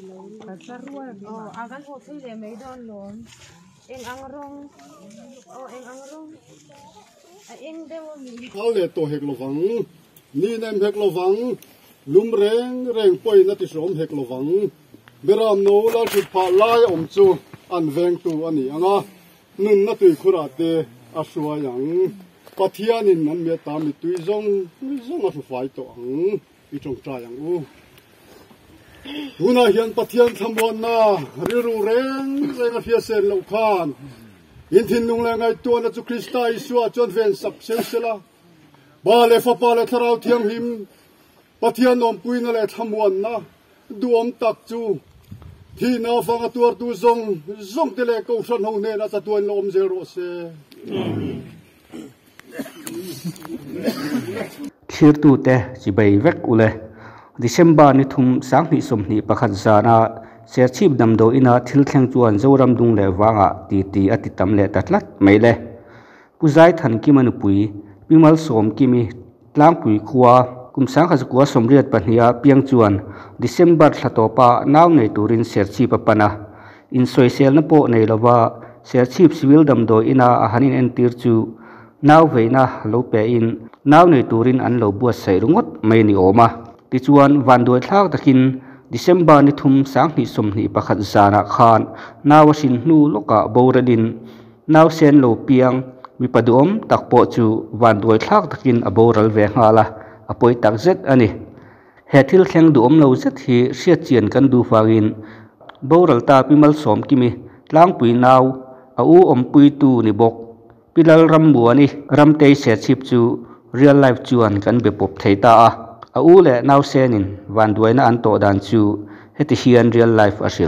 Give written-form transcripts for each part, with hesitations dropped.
agan hotel le may don lon eng angrong eng angrong eng dewo mi ao le to hek lovang ni nem hek lovang lum reng poi na ti som hek lovang beram no la chu pha lai om chu an veng tu ani anga nun na tui khura te asua yang pathian in nan me ta mi tui zong a fu fai to ang i chong tra yang u huna hian pathian thamon na riru reng a fia sen lo khan in thin nung la ngai tu na chu krista isua chon ven sak sela ba le fa pa le tharau thiam him pathian nom puina le thamon na duom tak chu thi na fanga tuar tu zong te le ko san ho ne na cha tuan lom zero se thir tu te chi bai vek ule December ni thum sang ni som ni pakhat zana ser chip dam do ina thil thleng chuan zoram dung le wanga ti ati tam le tatlat meile puzai than ki manupui pimal som kimi tlang pui khuwa kum sang kha zakua somriat pahnia piang chuan December thlatopa naw nei turin ser chip pana in social na po nei lawa ser chip civil dam do ina a hanin entir chu naw veina lo pe in naw nei turin an lo buat sai rungot mai ni oma ti chuan van doi thlak takin December ni thum sang ni som ni pakhat zana khan nawasin hnu loka boradin naw sen lo piang mi padum takpo chu van doi thlak takin a boral ve ngala apoi tak zet ani he thil thleng du om lo zet hi hriat chian kan du fangin boral ta pimal som kimi tlang pui naw a u om pui tu ni bok pilal ram buani ram tei se chip chu real life chuan kan be pop theita a u le naw senin van duaina an to dan chu heti hian real life asil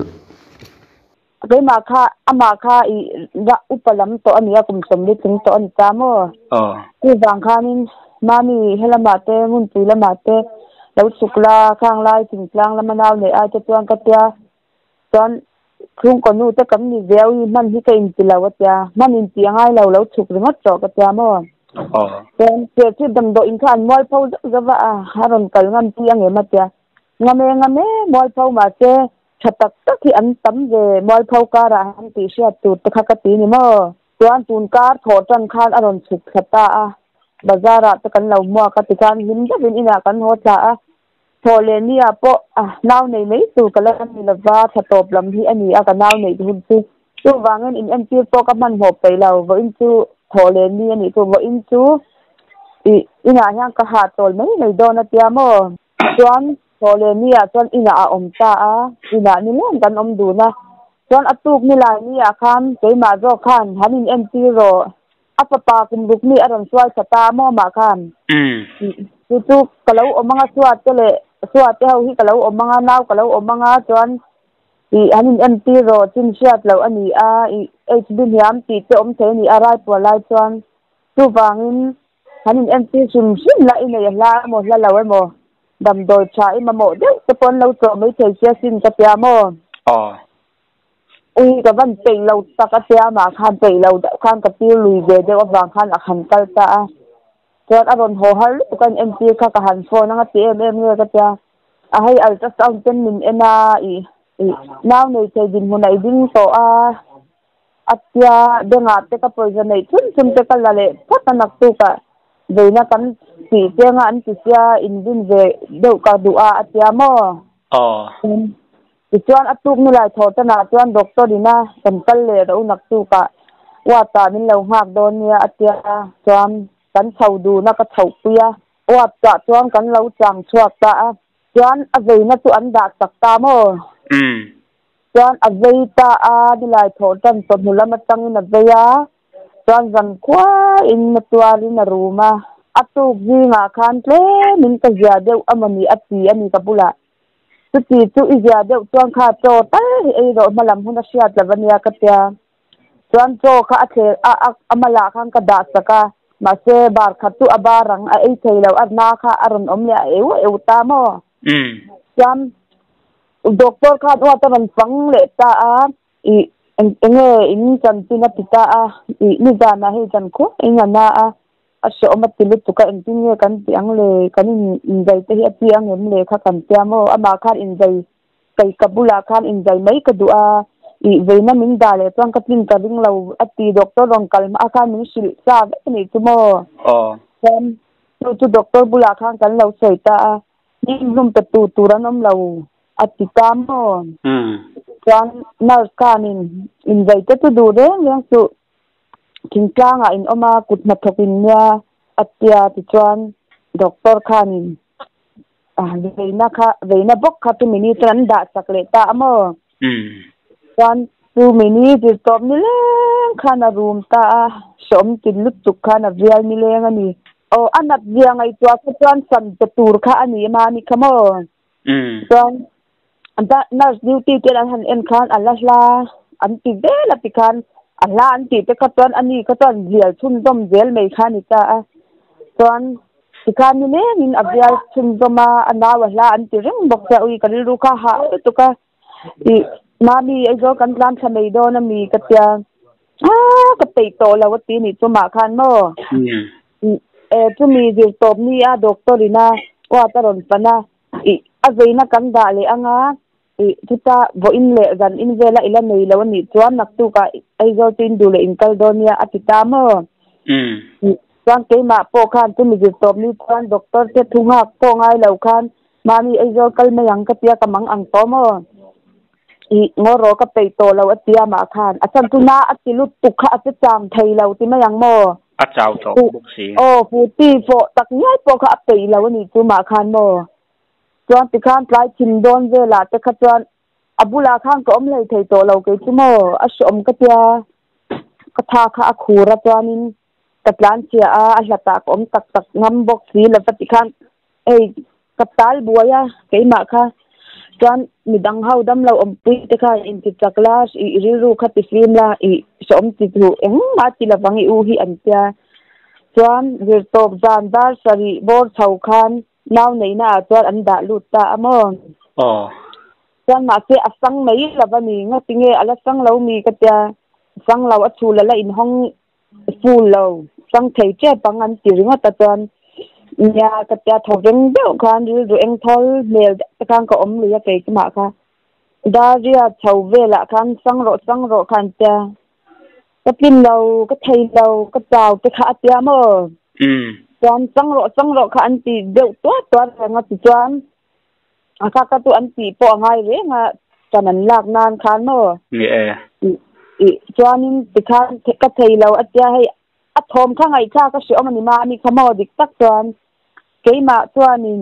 cái mà kha i da upalam to ania kum som le chung to an ta mo ku wang kha nin mami helama te mun tu lama te lo sukla khang lai ting tlang lama naw le a te chuan ka tia chuan khung ko nu te kam ni veu i man hi ka in tilawatya man in ti angai lo chuk ringot to ka tia mo then che chi dam do in khan mol phau zawa haron kal ngam ti ange matya ngame mol phau ma che chatak tak hi an tam je mol phau ka ra han ti sia tu ta kha ka ti ni mo chuan tun kar tho tan khan aron chuk khata bazara ta kan lo mo ka ti kan lim ja bin ina kan ho cha thole ni a po naw nei mei tu kala ni lawa thatop lam hi ani a ka naw nei hun tu wangen in em ti po ka man ho pe lo vo in chu thole ni ani tu vo in chu ina yang ka ha tol mai nei do na tia mo chuan thole ni a chuan ina a om ta ina ni leng kan om du na chuan atuk ni lai ni a khan keima ro khan hanin em ti ro apapa kum ruk ni aron swai chata mo ma khan tu kalau omanga suat tele suat te ho hi kalau omanga naw kalau omanga chuan hanin MT ro chin siat lo ani HB hiam ti te om the ni arai po lai chuan tu wangin hanin MT sim la ina ya la mo la lawe mo dam doi cha i ma mo de te pon lo to mai thei sia sin ka pya mo ui ka van pe lo ta ka pya ma khan pe lo da khan ka pi lui de wang khan a khan kal ta chuan aron ho har kan MT kha ka han phone nga TMM nge ka pya a hai ultrasound ten min ena naw nei che din hunai ding to atya denga te ka poison nei chun te ka lale phatanak tu ka veina kan ti te nga an ti sia in din ve deu ka du atya mo ti chuan atuk ni lai thota na chuan doctor dina kan kal le ro nak tu ka wa ta min lo hak don nia atya chuan kan chau du na ka chau puya wa ta chuan kan lo chang chuak ta chuan a veina tu an da tak ta mo chuan a veita di lai thotan to mulama tangin a veya chuan zan khwa in na tuari na ruma atuk zinga khan tle min ka zia deu amani ati ani ka bula tu izia deu chuan kha to ta ei ro malam huna siat lavania ka tia chuan cho kha athe amala khan ka da saka ma se bar khatu abarang a ei theilo arna kha aron omya eu ta mo chuan doctor kha wa ta ran pang le ta enge in chan tina pita ni dana he chan ko inga na asho matilu tuka intinge kan tiang le kan in dai te hi ati ang em le kha kan tia mo ama kha in dai kai kabula khan in jai mai ka dua I ve na min da le chuan ka tin ka ring lo ati doctor rong kalma khan min sil sa ni tumo chuan tu doctor bula khan kan lo soita ni lum ta tu turanom lo ati kam mo chuan nurse khan in jai ta tu du de yang su king klanga in oma kut na thokin nia atia ti chuan doctor khan veina bok kha tu mini tran da sakle ta amo chuan tu mini ti top ni leng khana room ta som tin lut tuk khana vial ni leng ani o anat viang ai tua ka chuan san ta tur kha ani ma ni khamo chuan anta nurse duty te han en khan alahla an ti de la ti khan ala an ti te ka chuan ani ka chuan vial chun dom zel mai khani ta chuan tikhan ni min abial chun doma anawa la an ti reng bok sa ui kan ru kha ha tu ka I mami ai zo kan plan thamei do na mi ka tia ka tei to la wa ti ni chu ma khan mo chu mi dir top ni a doctor ina wa ta ron pana a veina kan da le anga tuta vo in le gan in vela ila nei lo ni chuan nak tu ka ai zo tin du le in kal donia atita mo chuan ke ma po khan tu mi dir top ni chuan doctor te thunga po ngai lo khan mami ai zo kal me yang ka tia kamang ang to mo ngoro ka pei to lo atia ma khan achan tu na atilut tu kha ati cham thei lo ti ma yang mo a chau to buk si fu ti fo tak nyai po kha pei lo ni tu ma khan mo chuan ti khan tlai chin don ve la te kha chuan abula khan ko om lei thei to lo ke tu mo a som ka tia ka tha kha a khura chuanin katlan chia a hlata ko om tak tak ngam bok si la ti khan ei katal buaya ke ma kha chuan midang hau dam lo om pui te kha in ti chaklas ri ru kha ti film la som ti ru ma ti la wangi u hi an tia chuan vir top zan dar sari bor chau khan naw nei na chuan an da lut ta amo chuan ma se asang mai la ba ni nga tinge ala sang lo mi ka tia sang lo a chu la in hong full lo sang thei che pangan ti ringa ta chuan nya ka tia thoreng de khan ru eng thol mel ta khan ko om lu ya ke ma kha da ria chau vela khan sang ro khan tia ka tin lo ka thei lo ka chau te kha tia mo chuan sang ro kha an ti deuh to nga ti chuan aka ka tu an ti po ngai re nga chanan lak nan khan mo chuanin ti khan ka thei lo atia hei a thom kha ngai cha ka si omani ma ni khamo dik tak chuan keima chuanin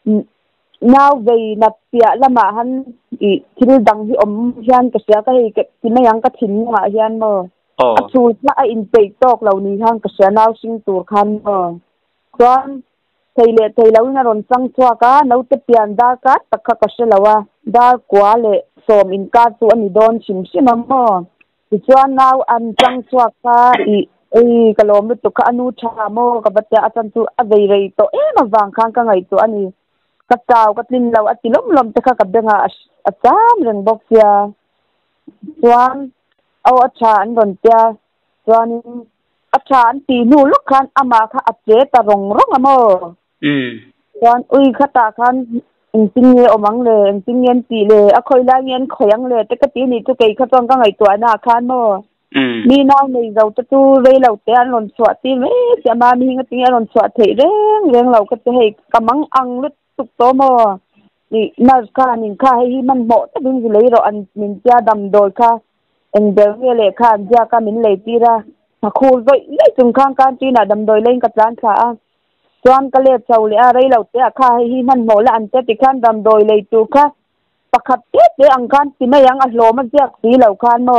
naw vei nat pia lama han thil dang hi om hian ka sia ka hei ti ma yang ka thin nga hian mo a chu la a in pei tok lo ni hang ka sia naw sing tur khan mo chuan thei lo na ron sang chua ka no te pian da ka takha ka se lawa da kwa le som in ka tu ani don sim mo ti chuan naw an chang chua ka kalom lu tu ka anu tha mo ka batya atan tu a vei rei to ma wang khang ka ngai tu ani ka chaw ka tin lo ati lom te kha ka benga a cham reng bok sia chuan au acha an don tia chuan acha an ti nu luk khan ama kha ache ta rong amo chuan ui khata khan ingtinge omang le ingtingen ti le a khoi la yen khoyang le te ka ti ni tu kei kha tong ka ngai tu ana khan mo mi naw nei zo tu rei lo te an lon chwa ti me sia ma mi nga ti an lon chwa thei reng lo ka te hei kamang ang lut tuk to mo ni na ka nin kha hi man mo ta ding lei ro an min cha dam dol kha eng de nge le kha ja ka min le ti ra a khul voi le chung khang kan ti na dam doi lein ka tlan kha chuan ka le chau le a rei lo te kha hi man mo la an te ti khan dam doi le tu kha pakhat te ang khan ti ma yang a hlom a jak ti lo khan mo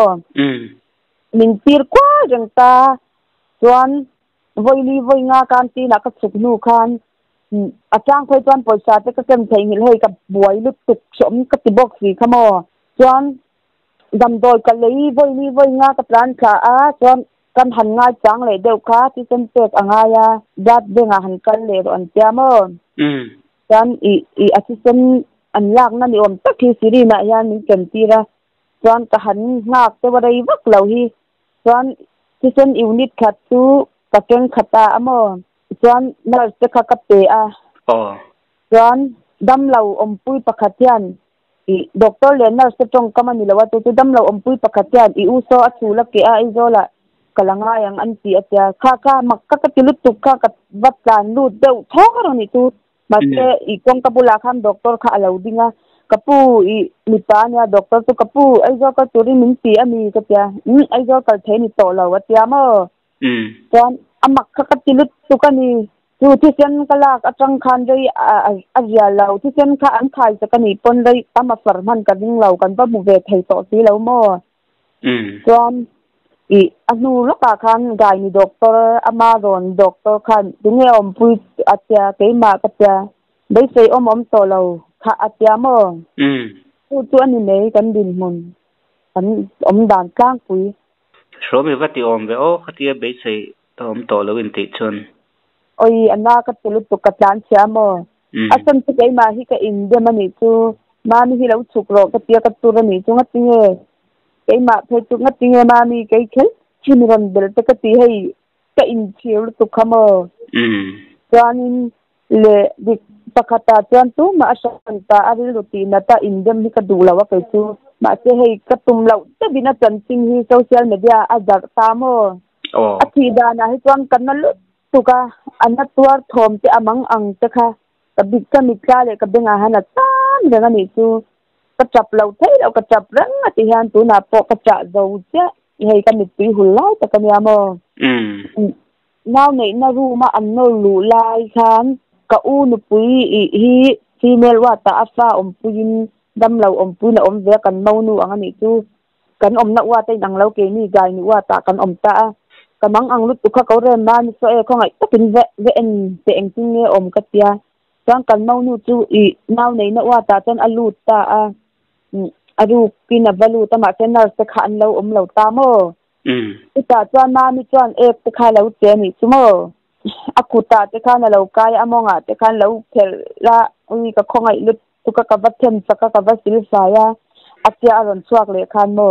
min pir kwa jeng ta chuan voi nga kan ti na ka chuk nu khan achang khoi chuan poisa te ka kem thei hil hei ka buai lut tuk som ka ti box si khamo chuan dam doi ka lei voi nga ka plan kha a chuan kan han nga chang le deuh kha ti sen tek anga ya dat de nga han kan le ro an tia mo chuan assistant an lak na ni om tak hi siri na yan min kem ti ra chuan ka han ngak te warei vak lo hi chuan kitchen unit khat tu ka keng khata amo chuan nurse te kha ka pe a chuan dam lo om pui pakhat hian doctor le nurse tong kama ni lawa tu dam lo ompui pakatian I uso achula ke a izola kalanga yang anti atya kha makka ka tilut tukka ka vatlan lu deu thoro ni tu mate I kong kapula kham doctor kha alaudinga kapu I nipanya doctor tu kapu aizo ka turi min ti ami katya aizo ka theni to lo atya mo kan amakka ka tilut tukani tu thisen kala atang khan dei azia lo thisen kha an thai sa kani pon dei ama farman ka ding lo kan ba mu ve thai to ti lo mo kon I anu lo ka khan gai ni doctor ama ron doctor khan dinge om pui atya ke ma katya dei sei om to lo kha atya mo tu ani nei kan din mun an om dan tlang pui so mi vati om ve o khatia be sei om to lo in ti chun oi anna ka tilut tu katlan siamo asan tu kai ma hi ka inde mani tu ma mi hi lo chukro ka tia ka turani tu ngatinge kai ma phe tu ngatinge ma mi kai khel chimiron bel te ka ti hei ka in chiu tu khamo ranin le dik pakata tuan tu ma asan ta ari luti na ta indem hi ka dulawa kai tu ma se hei ka tum lau te bina chancing hi social media azar tamo athi da na hi tuan kanal tuka anat tuar thom te amang ang te kha kabik ka mikla le ka benga hana tan benga ni tu ka chap lau thei lau ka chap rang ati han tu na po ka cha zo che hei ka mit pi hulai ta ka nya mo now nei na ru ma an no lu lai khan ka u nu pui hi female wa ta afa puin dam lau pui na ve kan mau nu anga ni tu kan na wa tai dang lau ke ni gai ni wa ta kan ta kamang ang lut tukha ko re man so e khongai takin ve en te eng tinge katia sang kan mau nu chu I naw nei na wa ta chan alut ta aru pina balu ta ma tenar se khan lo lo ta mo ita chuan ma mi chuan ek te kha lo che ni chu mo akuta te khan lo kai amonga te khan lo phel la ui ka khongai lut tuka ka bathem saka ka basil saya atia aron chuak le khan mo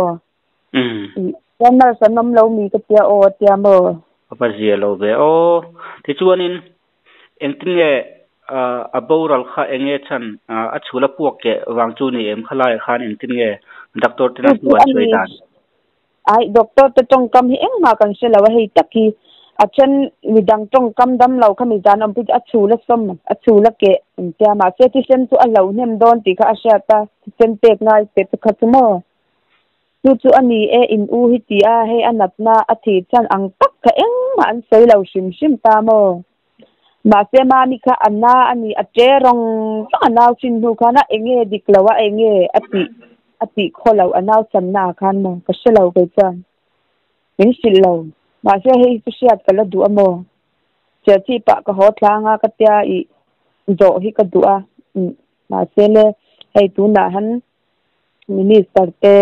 Nurse sanom lo mi ka tia o tia mo apa zia lo ve o ti chuanin engtinge aboral kha enge chan a chula puak ke wangchu ni em khalai khan engtinge doctor tina tuan choidan ai doctor te tong kam hi eng ma kan se lawa hei taki achen midang tong kam dam lo khami jan om pi a chula som a chula ke tia ma se ti sen tu a lo nem don ti kha asha ta sen tek ngai te kha mo chu ani in u hi ti a he anatna athi chan ang tak ka eng ma an sei lo sim ta mo ma se ma mi kha anna ani ate rong anaw chin hu khana enge diklawa enge ati kholo anaw sanna khan mo ka selo ke chan min silo ma se he siat kala du amo che chi pa ka ho thlanga ka tia I zo hi ka du a ma se le hei tu na han minister te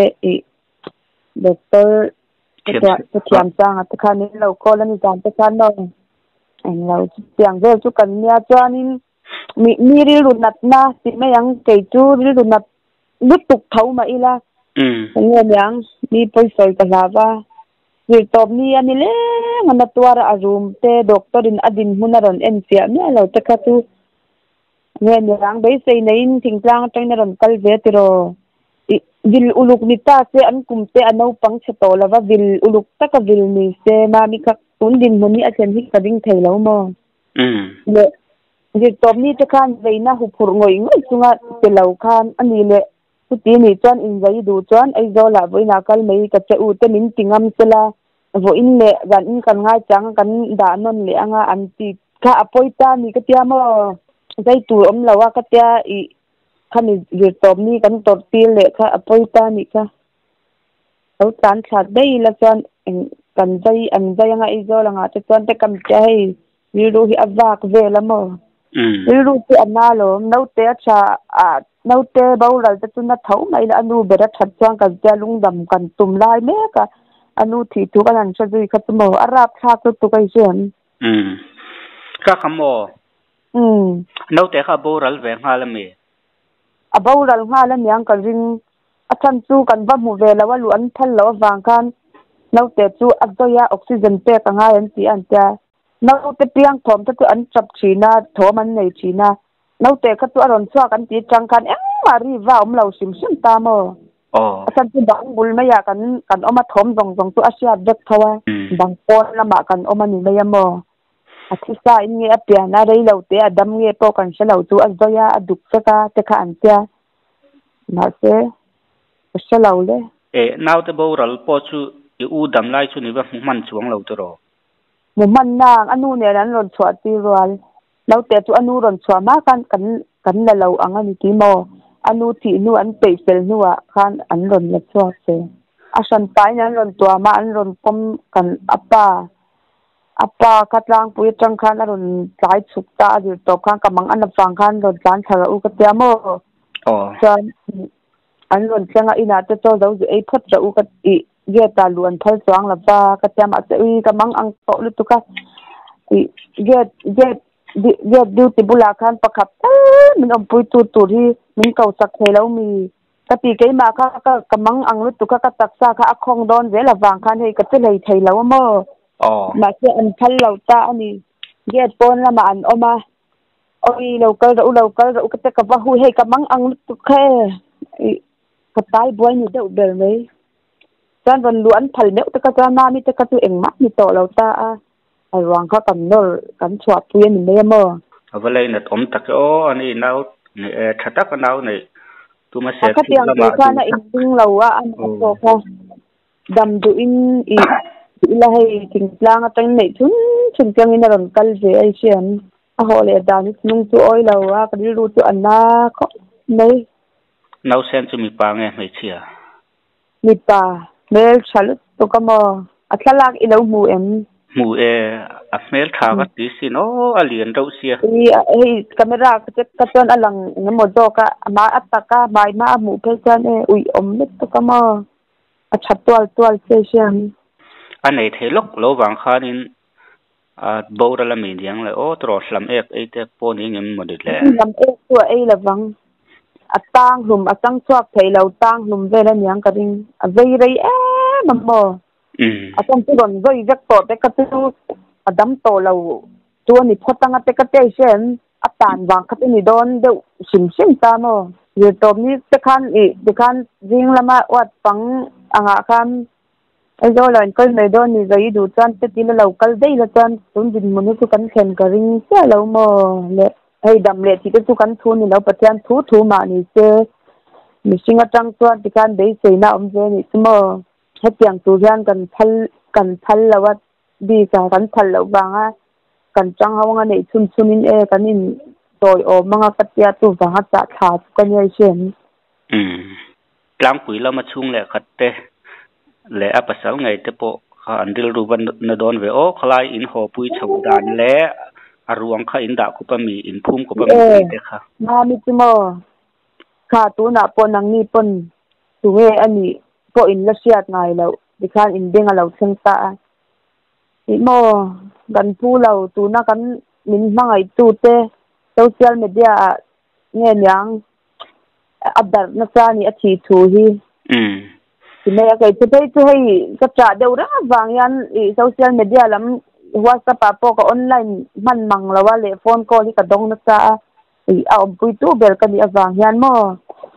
doctor te thiam sang at khan ni lo ko la ni jan te khan no anh lo tiang vel chu kan nia chuanin mi ri lunat na ti me yang ke chu ri lunat lut tuk thau ma ila nge yang mi poi soi ka lawa ri top ni ani le ngana tuara a room te doctor in adin hunaron en sia me lo te kha tu nge yang bei sei nein thingtlang tang ron kal ve tiro vil uluk nita se an kumte anau pang cheto lawa vil uluk taka vil ni se ma mi kha din muni a chen hi kading thailo mo le ji top ni te khan veina hu phur ngoi chunga te lo khan ani le ti ni chuan in zai du chuan ai zo la voina kal mei ka che u te min tingam sela vo in le gan in kan ngai chang kan da non le anga an ti kha apoita ni ka tia mo zai tu lawa ka tia I khani ji top ni kan tor til le kha apoita ni ka au tan khat dei la chuan kan dai an dai nga izo la nga te chuan te kam chai ri ru hi awak ve la mo ri ru ti anna lo no te cha no te baural te tuna thau mai la anu bera that chuan ka ja lungdam kan tum lai me ka anu thi tu kan an chadui khat mo arap tha tu kai chen ka khamo no te kha baural ve ngala me abaural ngala nyang ka ring achan chu kan ba mu ve lawa lu an thal lo wang kan no te chu azoya oxygen te ka nga an ti an ta no te piang thom te an chap china thoman nei china no te kha tu aron chwa kan ti chang kan mà ri vào lâu sim sim ta mò asan tu bang bul maya kan oma thom dong dong tu asia dek thawa bang pon lama kan oma ni maya mo athisa in nge apia na rei lo te adam nge po kan se lo tu azoya aduk chaka te kha antia na se se lo le now te boral po chu u dam lai chu ni ba man chuang lo to ro mu man nang anu ne ran ron chwa ti rual lo te tu anu ron chwa ma kan la lo ang ani ti mo anu ti nu an pe sel nu a khan an ron la chwa se asan pai nan ron tua ma an ron pom kan apa katlang pui tang khan ron tlai chuk ta dir to khan kamang an fang khan ron tlan thara u ka tia mo chan an ron changa ina te to do ei phat ra u ka i ge ta luan thal chang la ba ka tia ma se i kamang ang to lu tu ka i ge du ti bula khan pakhap min om pui tu hi min kau sak thelo mi ka ti ke ma ka kamang ang lu tu ka tak sa ka akhong don ve la wang khan hei ka te lei thei lo mo mà cái anh thal lâu ta anh ghét con là mà anh oma ôi lâu cơ rồi cái cái hui hay cái măng ăn lúc khe cái tai bôi như đậu bèo mấy cho nên luôn thal nếu cái cái na mi cái cái em mắt như tổ lâu ta ai hoàngเขาcầm nồi cầm chọt tuyên mình đây mơ vậy là nó tóm tắc anh ấy nào thật tắc nào này tụi mà sẽ cái tiếng người ta là in lâu anh có không đầm tụi in ila hay ting lang atang nei chun kyang ina ron kal je ai sian a hole dan nung tu oi lawa ka ru tu anna ko nei nau sen chu mi pa nge mai chia mi pa mel chalut to kamo atlalak ilo mu a mel tha ka ti sin o alien do sia ei camera ka ton alang ngamo do ka ma ataka mai ma mu pe chan ui mit to kamo a chatwal se sian anh ấy thấy lúc lâu vàng khan in bầu ra làm gì vậy ô trò làm ek ấy thế po này nhưng mà được lẽ làm ek tua ấy là vắng tang hum tang chuak thấy lâu tang hum về là nhang cái đinh về đây mà mò trong cái còn về rất tốt cái cái tu đâm to lâu tua này phật tăng cái cái sen tan vàng cái này đón đều sim ta mò giờ tôm ní cái khan riêng là mà wat pang anga khan ai do là cái này đó ni dây đủ chan te tin lâu kal dei la chan tun din mun tu kan khen ka ring cha lo mo le ai dam le ti tu kan thu ni lo pathian thu ma ni se mi singa tang chuan ti kan dei se na je ni mo he piang tu hian kan thal lawat bi ka kan thal lo wanga kan chang hawanga nei chun in kan in toy o manga patia tu wanga cha tha kan yai sen tlang pui la ma chung le khat te le apasal ngai te po andil ruban na don ve o khlai in ho pui chau dan le aruang kha in da ku pa mi in phum ku pa mi te kha ma mi timo kha tu na po nang ni pon tu he ani po in la siat ngai lo dikhan in ding lo theng ta i mo gan pu lo tu na kan min mangai tu te social media nge nyang adar na cha ni athi thu hi thì mẹ cái thứ hay các trả đều rất vàng yan social media lắm WhatsApp po ko online man mang lawa le phone call hi ka dong na sa ông pui tu bel ka ni vàng yan mo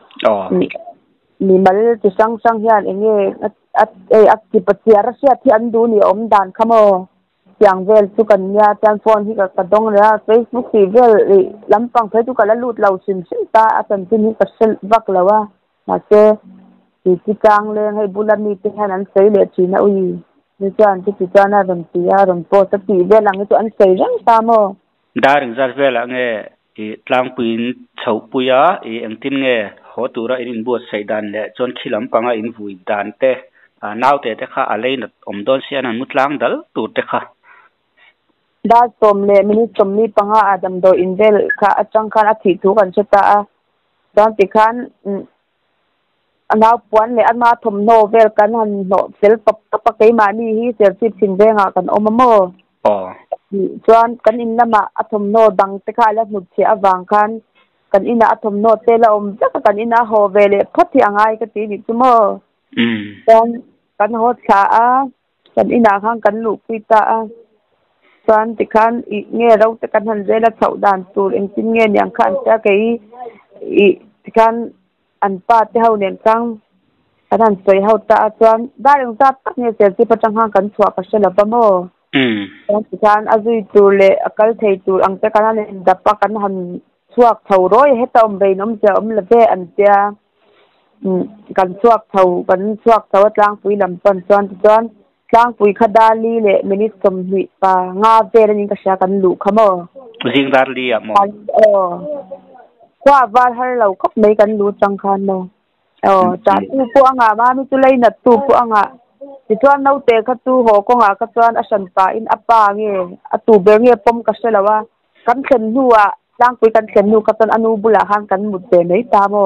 ni mal ti sang yan enge at ki patia rasia thi andu ni dan khamo yang vel tu kan ya telephone hi ka dong ra Facebook ti vel lam pang phe tu ka la lut lau sim ta atan tin hi ka sel vak lawa ma se thì trang lên hay bulan ni tin han sei le chi na ui ni chan ti chana ram ti ya ram po ta ti ve lang tu an sei rang ta mo daring zar ve la nge tlang puin chau puya eng tin nge ho tura in bu sei dan le chon khilam panga in vui dan te naw te kha alei na om don sian an mutlang dal tu te kha da tom le mini tom ni panga adam do in vel kha achang khan a thi thu kan chata dan ti khan nào puan le ama thom no vel kan han no sel pop cái mà ni hi sel sit sin venga kan omamo chuan kan in lama athom no dang te kha la mut che awang khan kan ina athom no te la om ta kan ina ho vele phathi angai ka ti ni tumo kan ho cha a kan ina khang kan lu pita a chuan ti khan i nge ro te kan han zela chau dan tur eng tin nge nyang khan ta cái kan an pa te hau nen kang an soi hau ta chuan da reng ta tak ne se ti patang hang kan chua ka sela pa mo kan azui tu le akal thei tu ang te kan nen da pa kan han chuak thau roi heta om bei nom che om le ve an tia kan chuak thau tlang pui lam pan chuan tlang pui khadali le minit som hui pa nga ve rin ka sha kan lu khamo jing dar li a mo qua var har lo khop mai kan lu chang khan mo cha tu pu anga ma mi tu lei na tu pu anga ti chuan no te kha tu ho ko nga ka chuan a san pa in apa nge a tu be nge pom ka selawa kan khen nuwa tlang pui kan khen nu ka ton anu bula hang kan mut te nei ta mo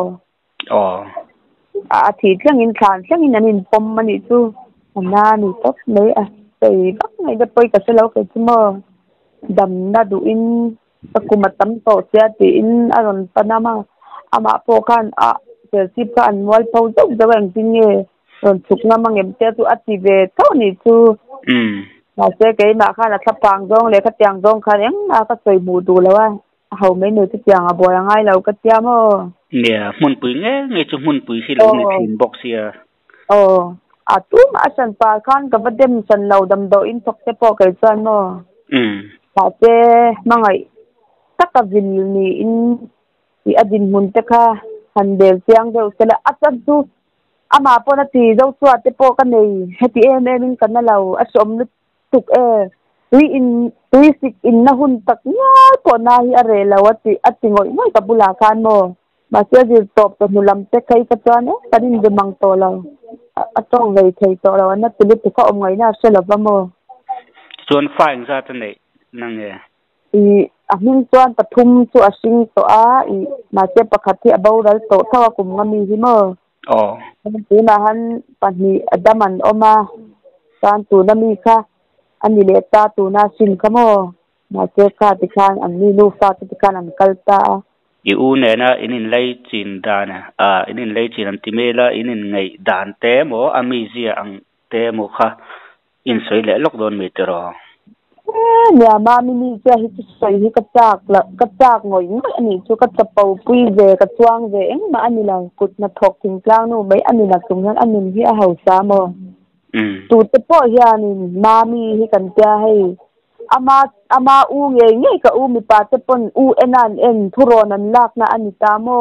a thi tlang in khan tlang in anin pom mani tu na ni top nei a sei bak ngai da poi ka selo ke mo dam na du in pakumatam to sia ti in aron panama ama po kan a sip ka anwal po dog dawang tinge ron chuk na mangem te tu ati ve to ni tu ma se ke ma kha na thapang dong le kha tyang dong kha eng na ka soi mu du lawa hau mai nu ti tyang a boy ngai lo ka tia mo yeah mun pui nge chu mun pui si lo ni thin box sia atum asan pa khan ka badem san lo dam do in thok te po kai chan mo pa te mangai taka vin ni in ti adin mun te kha han del siang de sela asan tu ama po na ti zo chua te po ka nei heti em kan na lo asom lu tuk tui sik in na hun tak nya po na hi are lawati atingoi noi ka bula khan mo ma se ji top to mulam te kai ka chuan tanin de mang to lo atong vei thei to lo na tu ti ko om ngai na sela ba mo chuan fine za ta nei nang e ahing chuan pathum chu asing to a ma se pakhati aboral to thawa kum ngami hi mo ti na han pani adaman oma tan tu na mi kha ani le ta tu na sin khamo ma se kha ti khan an ni lu fa ti khan an kalta u ne na inin lei chin dana inin lei chin an timela inin ngai dan te mo ami zia ang te mo kha in soi le lok don mi tero nya ma mi ni cha hi soi hi ka chak ngoi ani chu ka chapau pui ve ka chuang ve eng ma ani lang kut na thok thing tlang nu mai ani na tung han anin hi a hau sa mo tu te po hian ma mi hi kan tia hei ama u nge ka u mi pa te pon u enan en thuron an lak na ani ta mo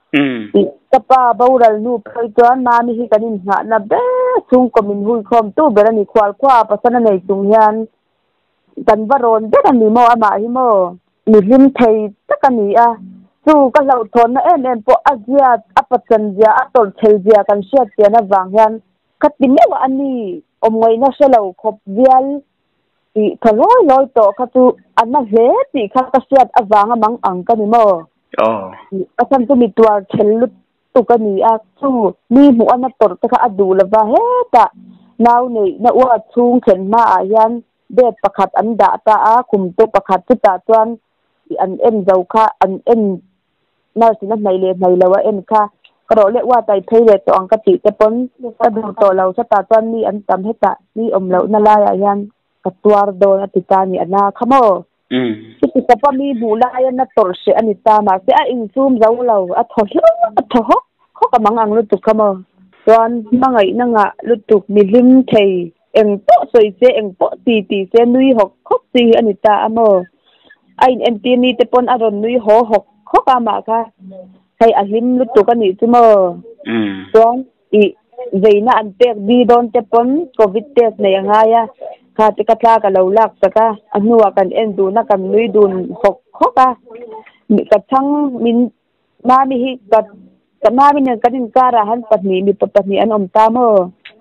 tapa baural nu phai chuan ma mi hi kanin nga na be chung komin hui khom tu berani khwal khwa pasana nei chung hian kan varon de kan ni mo ama hi mo ni lim thei takani a chu ka lo thon na en po azia apachan dia atol thel dia kan sia tia na wang hian katime wa ani om ngai na selo khop vial ti thaloi loi to kha tu anna he ti kha ka siat awanga mang ang ka ni mo asan tu mi tuar thelu tu ka ni a chu ni mu ana tor ta kha adu la wa he ta naw nei na wa chung chen ma a yan de pakhat an da ta a kum to pakhat tu ta chuan an en zau kha an en na sin mai le mai lawa en kha karo le wa tai thei le to ang ka ti te pon ta du to lo sa ta chuan ni an tam heta ni om lo na la ya yan ka tuar do na ti ta ni ana khamo ti ka pa mi bu la yan na tor se ani ta ma se a in zoom zau lo a tho kho ka mang ang lu tu khamo chuan mangai na nga lu tu mi lim thei eng po soi se eng po ti se nui hok khop si ani ta amo ai en ti ni te pon aron nui ho hok khop ama ka kai ahim lu tu ka ni chumo chuan veina an pek bi don te pon covid test nei anga ya kha te ka thla ka lo lak saka anuwa kan en du na kan nui dun hok khoka mi ka thang min ma mi hi ka ma mi ne kadin kara han patni mi patni an om ta mo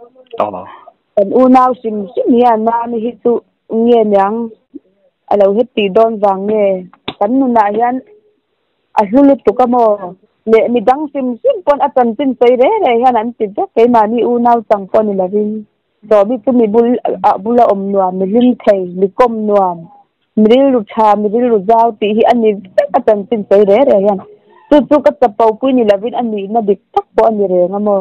an unaw sim ya na mi hi tu nge nyang alo heti don wang nge kan nu na yan azulut tu ka mo le mi dang sim pon atan tin sei re han an tin ta ke ma ni unaw tang pon ni lavin do mi tu mi bula om nuam mi lim thei mi kom nuam mi lu tha mi lu zau ti hi ani atan tin sei re han tu ka tapau pui ni lavin ani na dik tak po ani re ngamo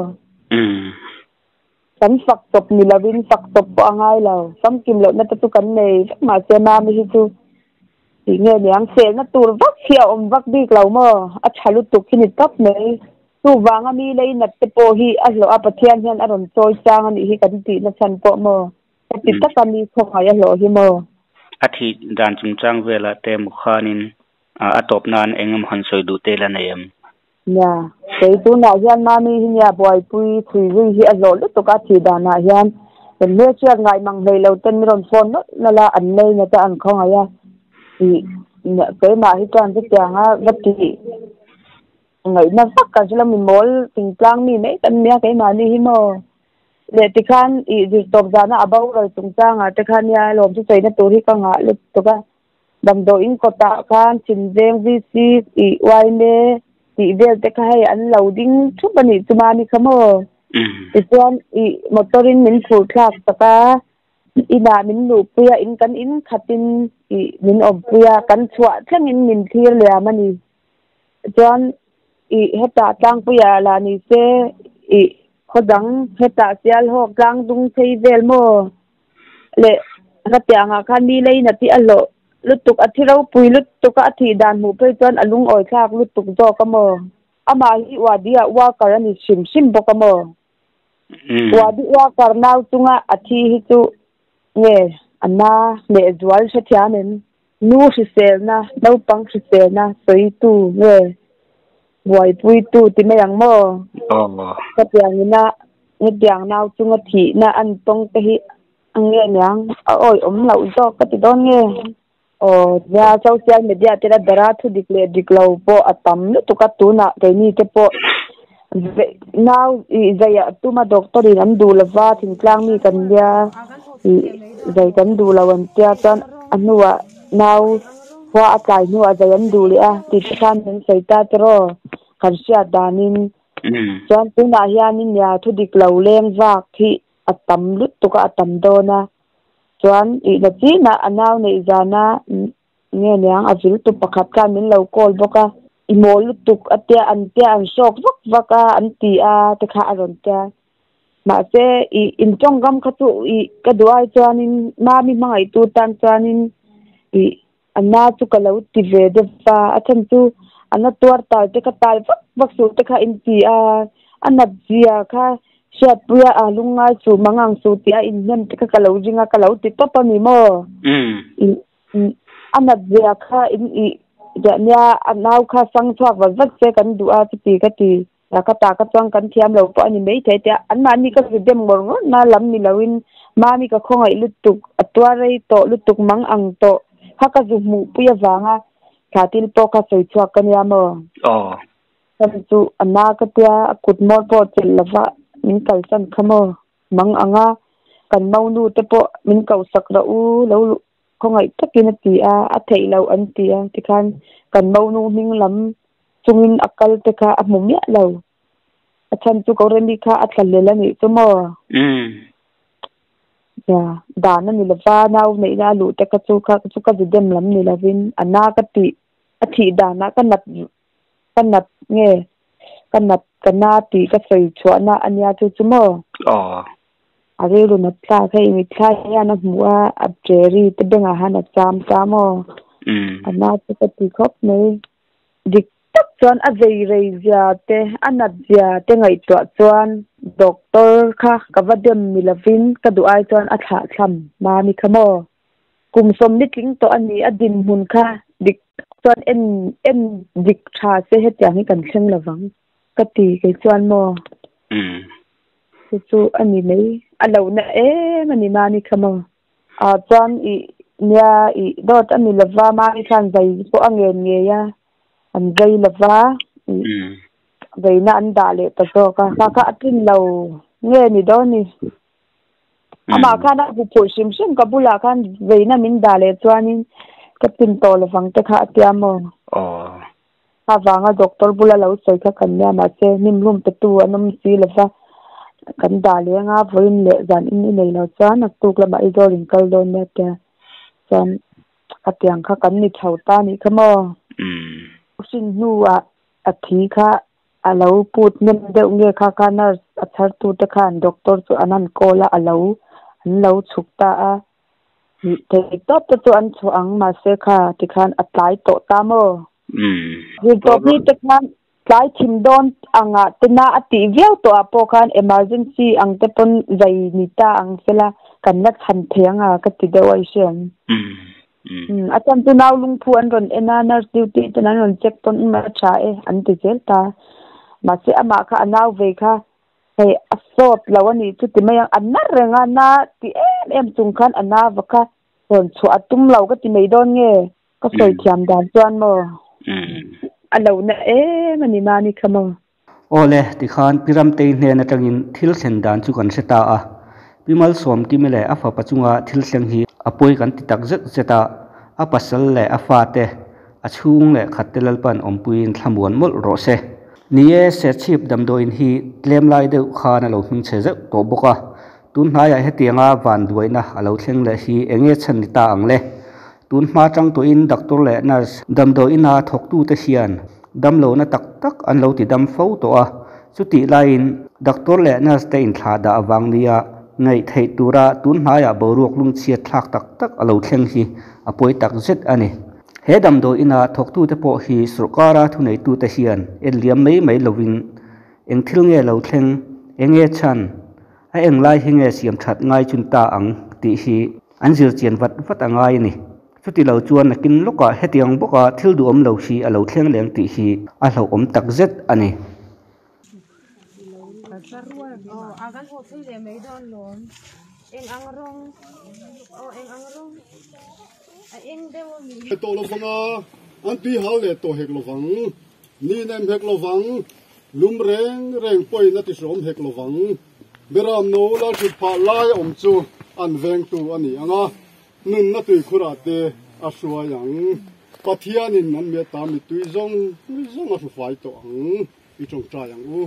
kan fak top ni lavin fak top po angai lo sam kim lo na tu kan nei ma se ma mi hi tu nghe nhàng xe nó tu vắt hiệu vắt đi lâu mà à chalu tu khi nít cấp này tu vàng à mi lấy nát te po hi à lo à pathian hian à ron trôi sang anh hi kan ti na chan po mà ti tất cả mi không hay lo hi mà a thi dan chung chang vela te mu khanin a top nan engam han soi du te la nayam ya cái tu na hian ma mi hi ya boy pui thui ri hi a lo lu to ka thi da na hianเป็นเมื่อเชื่อไงมังเลยเราเต้นรอนฟอนนั่นละอันเลยนะจะอันของอะไรเนี่ยเคยมาที่การที่จะหาวัตถุไงนั่นสักการที่เรามีมอลติงกลางมีไหมแต่เนี่ยเคยมานี่ฮิโมเลติคันอีจิตตบจานะอาบ่าวเราตรงจ้างอ่ะแต่คันเนี่ยลมที่ใจนั่นตัวที่กังอ่ะเลยตัวก็ดำโดอินก็ตาคันชินเจงวีซีอีไวเน่อีเดลแต่ก็ให้อันเราดิ้งทุกวันนี้จะมานี่ขโมอีส่วนอีมอเตอร์อินมินฟูคลาสตะกาอีนามินลูเปียอินกันอินขัดอินอีมินอมเปียกันสวะทั้งอินมินเทียเลยมันนี่ส่วนอีเฮตาจังเปียลานี่เซอีเขาดังเฮตาเซียลหอกลางดุงเซเวลโมเลก็แต่งอาคารมีเลยนะที่อโลลุตุกอธิเราปุยลุตุกอธิดานหมู่ไปจนอลุงอ่อยคากลุตุกจอกมออามาฮิวาดียว่าการนี่ชิมบกมอว่าดีว่าการนาวจุงอธิฮิตุเนี่ยอันน่าเนี่ยจวลเสียเน้นนูสิเซลนะนูปังสิเซลนะสวยตู้เนี่ยบวยปุยตู้ที่ไม่ยังมอก็เพียงนี้นะเนี่ยเดียงนาวจุงอธินะอันตรงไปฮิอันเงี้ยยังโอ้ยเราจอกก็ติดโดนเงี้ยโอ้ยาโซเชียลมีเดียที่เราดาราทุดิกเลดิกเราพออัตมลุตุกัตุนะเดี๋ยวนี้ที่พอnow izaya tuma doctor in am du lava thin tlang mi kan dia zai kan du lawan tia tan anua now wa akai nu azai an du le a ti khan nen sai ta tro kan sia danin chan tu na hianin ya thu dik lo leng wak thi atam lut tu ka atam do na chuan I na chi na anaw nei zana nge nyang azil tu pakhat ka min lo kol boka imol tuk atia an sok vaka an ti a te kha aron ta ma se I in chong gam kha tu I ka duai chanin ma mi mangai tu tan chanin I anna chu ka lo ti ve de fa athan tu anna tuar ta te ka tal vak su te kha in ti a anat zia kha shat puya alungai chu mangang su ti a in nem te ka lo jinga ka lo ti to pa mi mo anat zia kha in I nya anau kha sang chuak wat se kan dua ti ka ti la ka ta ka chang kan thiam lo po ani mei the te an ma ni ka dem ngor ngo na lam ni lawin ma mi ka khongai lutuk atwa rei to lutuk mang ang to ha ka zu mu puya wanga khatil po ka soi chuak kan ya mo kan chu anna ka tia akut mor po chil lawa min kal san khamo mang anga kan mau nu te po min kau sak ra u lo không ai tất nhiên thì thấy lâu anh thì cần bao nhiêu mình lắm chung in akal thì cả mồm nhẹ lâu chân chú có đi cả chân lên là nghĩ cho mò ya đàn nó là va nào này là lụt cái chú cái gì đem lắm này là vin anh na cái thì đàn nó cái nặt nghe cái na thì cái sợi chuột na anh ya chú mò ari lu na tla khai mi tla ya na mua abjeri te denga hana cham o ana te ti khop nei dik tak chuan a zei rei zia te anat zia te ngai to chuan doctor kha ka vadem milavin ka du ai chuan a tha thlam ma mi khamo kum som ni tling to ani adin mun kha dik chuan en dik tha se het yang ni kan thleng lawang ka ti ke chuan mo chu ani nei alo na mani mani khamo chuan I nya I dot ani lava ma I khan zai po angen nge ya an zai lava zai na an da le ta so ka atin lo nge ni do ni ama khana bu po sim ka bula khan zai na min da le chuanin ka tin to lawang te kha atiamo ha wanga doctor bula lo sai kha kan ya ma se nim lum te tu anum si lava kan da le nga voin le zan in nei lo chan ak tuk la ba I dorin kal don ne ta chan atyang kha kan ni thauta ni khamo sin nu a thi kha alo put nem de nge kha na athar tu ta khan doctor chu anan kola alo an lo chukta a thei top to chu an chuang ma se kha tikhan apply to tamo hi top ni tikhan tlai thim don anga tina ati viau to apo khan emergency ang te pon zai ni ta ang sela kan na than thianga ka ti de wai sem atam tu naw lung phu an ron ena nurse duty tan ron check pon ma cha e an ti zel ta ma se ama kha anaw ve kha hey asot lawani chu ti mayang anna renga na ti em chung khan ana vaka ron chu atum law ka ti mai don nge ka soi thiam dan chuan mo alo na mani mani khamo ole ti khan piram te hne na tangin thil thlen dan chu kan seta a pimal som ti mele afa pachunga thil thleng hi apoi kan ti tak zet zeta a pasal le afa te achung le khattelal pan ompuin thlamuan mol ro se nie se chip dam do in hi tlem lai de khana lo hming che ze to boka tun haya hetianga van duaina alo thleng le hi enge chan ni ta ang le tun ma tang to in doctor le nurse dam do ina thok tu te hian dam lo na tak tak an lo ti dam fo to a chuti lain doctor le nurse te in thla da awang nia ngai thei tura tun haya boruak lung chia thlak tak tak alo thleng hi apoi tak zet ani he dam do ina thok tu te po hi surkara thu nei tu te hian en liam mai lovin eng thil nge lo thleng enge chan a eng lai hi nge siam that ngai chun ta ang ti hi an zir chen vat angai ni chuti lo chuan nakin loka hetiang boka thil du om lo hi alo thleng leng ti hi a hlo om tak zet ani agan ho thil le mai don lom eng angrong eng dewo mi to lo fanga an ti hal le to hek lo wang ni nem hek lo wang lum reng poi na ti som hek lo wang beram no la chu pha lai om chu an veng tu ani anga nun na tui khura te asua yang pathianin nan me ta mi tui zong a fu fai to ang i chong tra yang u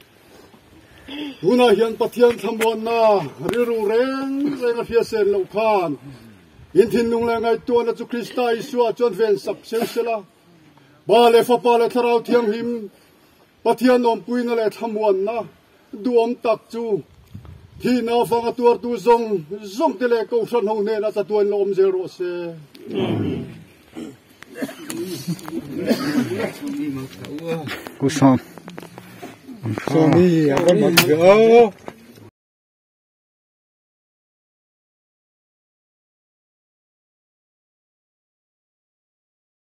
una hian pathian thamon na riru reng a fia sen lo khan in thin nung la ngai tu na chu Krista Isua chon ven sak sela ba le fa pa le tharau thiam him pathian nom puina le thamon na duom tak chu thi na fanga tur tu zong te le ko san ho ne na cha tuan lom zero se Kusom. Somi, akan mag